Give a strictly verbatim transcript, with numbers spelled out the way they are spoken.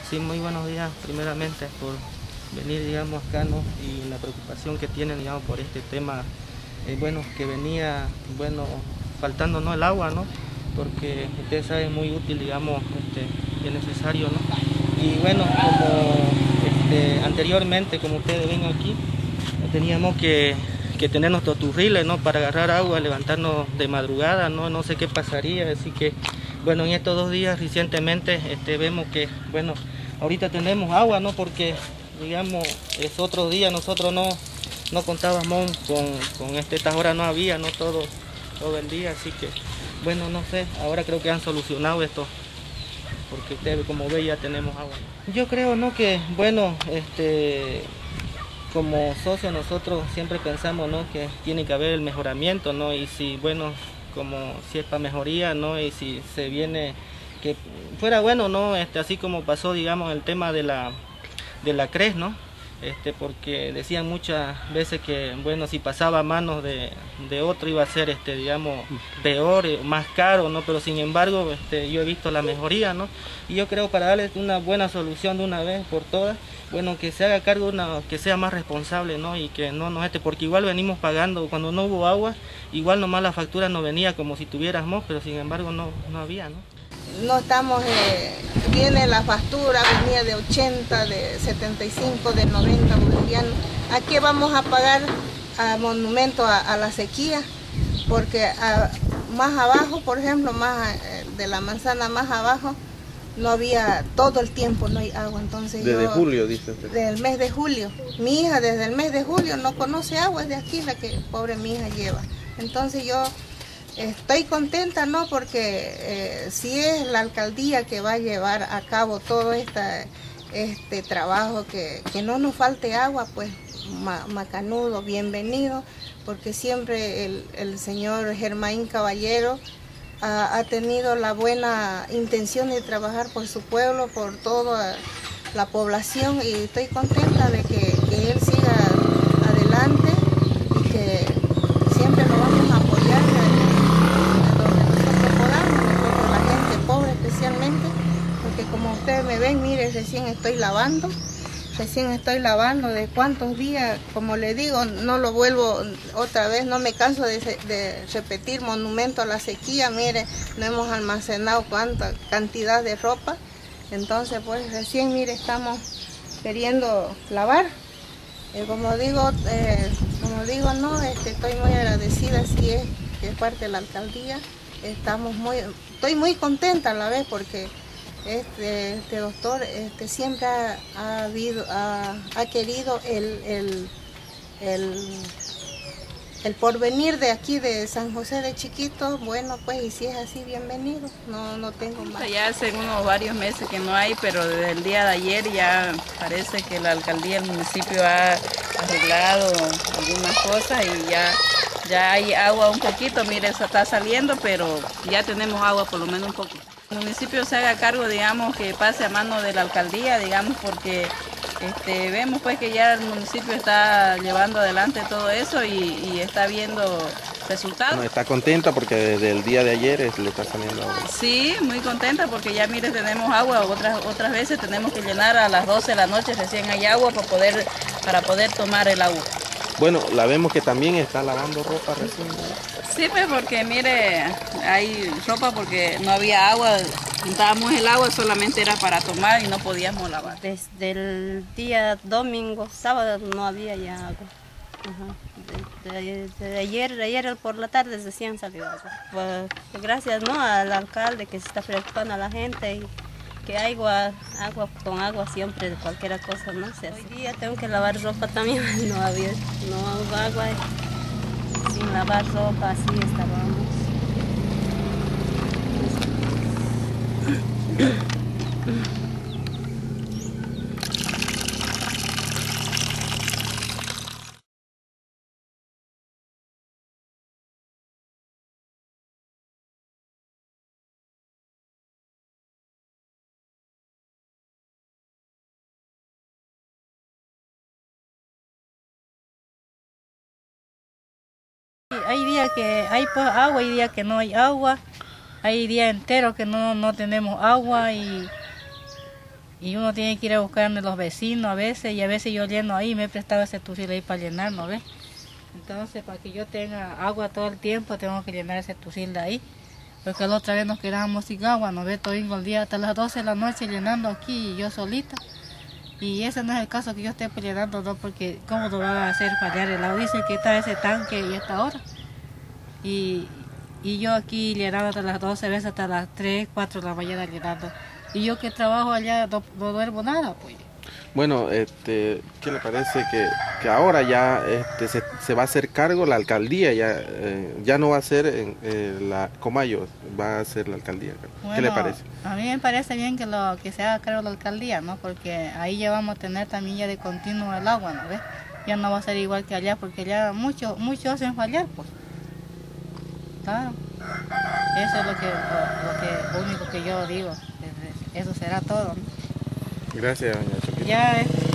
Sí, muy buenos días, primeramente por venir, digamos, acá, ¿no? Y la preocupación que tienen, digamos, por este tema, eh, bueno, que venía, bueno, faltando, ¿no?, el agua, ¿no? Porque ustedes saben, muy útil, digamos, este, es necesario, ¿no? Y bueno, como este, anteriormente, como ustedes ven aquí, teníamos que, que tener nuestros turriles, ¿no?, para agarrar agua, levantarnos de madrugada, ¿no? No sé qué pasaría, así que, bueno, en estos dos días recientemente este, vemos que, bueno, ahorita tenemos agua, ¿no? Porque, digamos, es otro día, nosotros no, no contábamos con, con este, estas horas no había, ¿no? Todo, todo el día, así que, bueno, no sé, ahora creo que han solucionado esto, porque ustedes, como ven, ya tenemos agua. Yo creo, ¿no?, que, bueno, este, como socios nosotros siempre pensamos, ¿no?, que tiene que haber el mejoramiento, ¿no? Y si, bueno, como si es para mejoría, ¿no? Y si se viene, que fuera bueno, ¿no? Este, así como pasó, digamos, el tema de la, de la C R E S, ¿no? Este, porque decían muchas veces que, bueno, si pasaba a manos de, de otro iba a ser, este, digamos, peor, más caro, ¿no? Pero sin embargo, este, yo he visto la mejoría, ¿no? Y yo creo, para darles una buena solución de una vez por todas, bueno, que se haga cargo, una, que sea más responsable, ¿no? Y que no nos este, porque igual venimos pagando, cuando no hubo agua, igual nomás la factura nos venía como si tuviéramos, pero sin embargo no, no había, ¿no? No estamos, eh, viene la factura, venía de ochenta, de setenta y cinco, de noventa bolivianos. ¿A qué vamos a pagar a monumento a, a la sequía? Porque a, más abajo, por ejemplo, más eh, de la manzana más abajo, no había, todo el tiempo no hay agua. Entonces desde yo, julio, dice usted. Desde el mes de julio. Mi hija desde el mes de julio no conoce agua, es de aquí la que pobre mi hija lleva. Entonces yo estoy contenta, ¿no? Porque eh, si es la alcaldía que va a llevar a cabo todo esta, este trabajo, que, que no nos falte agua, pues ma, macanudo, bienvenido, porque siempre el, el señor Germain Caballero ha, ha tenido la buena intención de trabajar por su pueblo, por toda la población, y estoy contenta de que, que él siga adelante y que siempre lo vamos a apoyar especialmente, porque como ustedes me ven, mire, recién estoy lavando, recién estoy lavando de cuántos días, como le digo, no lo vuelvo otra vez, no me canso de, de repetir, monumento a la sequía. Mire, no hemos almacenado cuánta cantidad de ropa, entonces pues recién, mire, estamos queriendo lavar. Eh, como digo, eh, como digo, no, este, estoy muy agradecida, si es que es parte de la alcaldía. Estamos muy, estoy muy contenta a la vez, porque este, este doctor este, siempre ha, ha, habido, ha, ha querido el, el, el, el porvenir de aquí de San José de Chiquito. Bueno, pues, y si es así, bienvenido, no, no tengo más. Ya hace unos varios meses que no hay, pero desde el día de ayer ya parece que la alcaldía, el municipio ha arreglado algunas cosas y ya Ya hay agua un poquito, mire, eso está saliendo, pero ya tenemos agua por lo menos un poco. El municipio se haga cargo, digamos, que pase a mano de la alcaldía, digamos, porque este, vemos pues que ya el municipio está llevando adelante todo eso y, y está viendo resultados. Bueno, ¿está contenta porque desde el día de ayer es, le está saliendo agua? Sí, muy contenta porque ya, mire, tenemos agua. Otras, otras veces tenemos que llenar a las doce de la noche, recién hay agua para poder, para poder tomar el agua. Bueno, la vemos que también está lavando ropa recién, ¿no? Sí, pues porque mire, hay ropa porque no había agua, juntábamos el agua, solamente era para tomar y no podíamos lavar. Desde el día domingo, sábado no había ya agua. Ajá. De, de, de ayer, de ayer por la tarde recién salió agua. Pues, gracias, ¿no?, al alcalde que se está preocupando a la gente y que agua, agua con agua siempre, de cualquier cosa, no sé. Hoy día tengo que lavar ropa también, no había, no hubo agua, sin lavar ropa, así estábamos. Hay días que hay agua, hay días que no hay agua, hay días enteros que no, no tenemos agua y y uno tiene que ir a buscar a los vecinos a veces, y a veces yo lleno ahí, me he prestado ese tusil ahí para llenar, ¿no ves? Entonces, para que yo tenga agua todo el tiempo, tengo que llenar ese tusil de ahí, porque la otra vez nos quedábamos sin agua, ¿no ves? Todo el día hasta las doce de la noche llenando aquí, y yo solita. Y ese no es el caso que yo esté llenando, ¿no? Porque ¿cómo lo va a hacer fallar el agua? Dicen que está ese tanque y esta hora. Y, y yo aquí llenando hasta las doce veces, hasta las tres, cuatro de la mañana llenando. Y yo que trabajo allá no, no duermo nada, pues. Bueno, este, ¿qué le parece que, que ahora ya este, se, se va a hacer cargo la alcaldía? Ya, eh, ya no va a ser en, eh, la Comayo, va a ser la alcaldía. Bueno, ¿qué le parece? A mí me parece bien que lo que se haga cargo la alcaldía, ¿no? Porque ahí ya vamos a tener también ya de continuo el agua, ¿no ves? Ya no va a ser igual que allá, porque allá muchos muchos hacen fallar, pues. Claro. Eso es lo que lo, lo que lo único que yo digo. Eso será todo, ¿no? Gracias, doña Choquita. Ya es